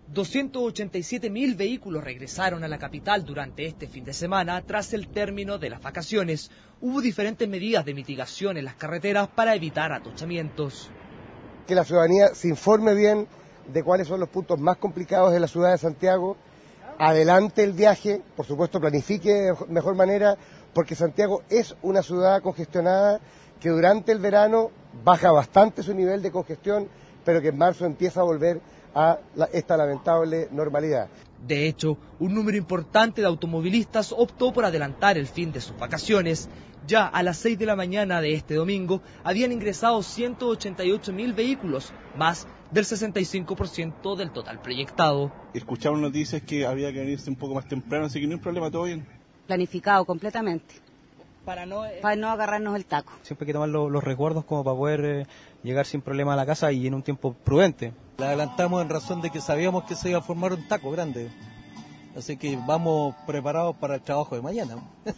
287.000 vehículos regresaron a la capital durante este fin de semana tras el término de las vacaciones. Hubo diferentes medidas de mitigación en las carreteras para evitar atochamientos. Que la ciudadanía se informe bien de cuáles son los puntos más complicados de la ciudad de Santiago, adelante el viaje, por supuesto planifique de mejor manera, porque Santiago es una ciudad congestionada que durante el verano baja bastante su nivel de congestión, pero que en marzo empieza a volver a esta lamentable normalidad. De hecho, un número importante de automovilistas optó por adelantar el fin de sus vacaciones. Ya a las 6 de la mañana de este domingo habían ingresado 188.000 vehículos, más del 65% del total proyectado. Escucharon noticias que había que venirse un poco más temprano, así que no hay problema, todo bien. Planificado completamente. Para no agarrarnos el taco. Siempre hay que tomar los resguardos como para poder llegar sin problema a la casa y en un tiempo prudente. La adelantamos en razón de que sabíamos que se iba a formar un taco grande, así que vamos preparados para el trabajo de mañana.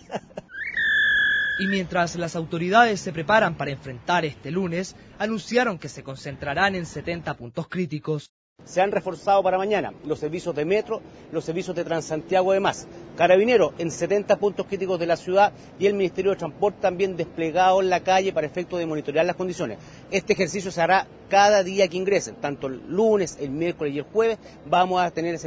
Y mientras las autoridades se preparan para enfrentar este lunes, anunciaron que se concentrarán en 70 puntos críticos. Se han reforzado para mañana los servicios de metro, los servicios de Transantiago además. Carabineros en 70 puntos críticos de la ciudad y el Ministerio de Transporte también desplegado en la calle para efecto de monitorear las condiciones. Este ejercicio se hará cada día que ingresen, tanto el lunes, el miércoles y el jueves. Vamos a tener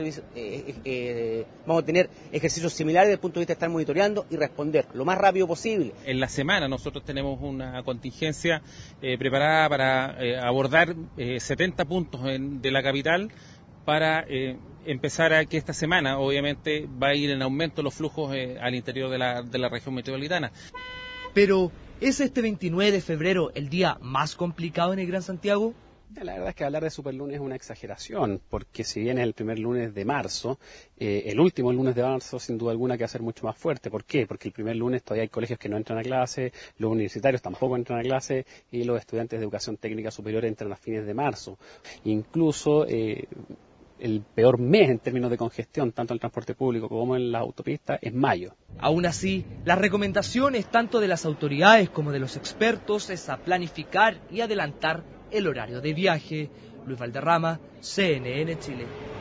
ejercicios similares desde el punto de vista de estar monitoreando y responder lo más rápido posible. En la semana nosotros tenemos una contingencia preparada para abordar 70 puntos de la capital para empezar a que esta semana obviamente va a ir en aumento los flujos al interior de la región metropolitana. Pero, ¿es este 29 de febrero el día más complicado en el Gran Santiago? La verdad es que hablar de superlunes es una exageración, porque si bien es el primer lunes de marzo, el último lunes de marzo sin duda alguna que va a ser mucho más fuerte. ¿Por qué? Porque el primer lunes todavía hay colegios que no entran a clase, los universitarios tampoco entran a clase y los estudiantes de educación técnica superior entran a fines de marzo. Incluso el peor mes en términos de congestión, tanto en el transporte público como en las autopistas, es mayo. Aún así, las recomendaciones tanto de las autoridades como de los expertos es a planificar y adelantar el horario de viaje. Luis Valderrama, CNN Chile.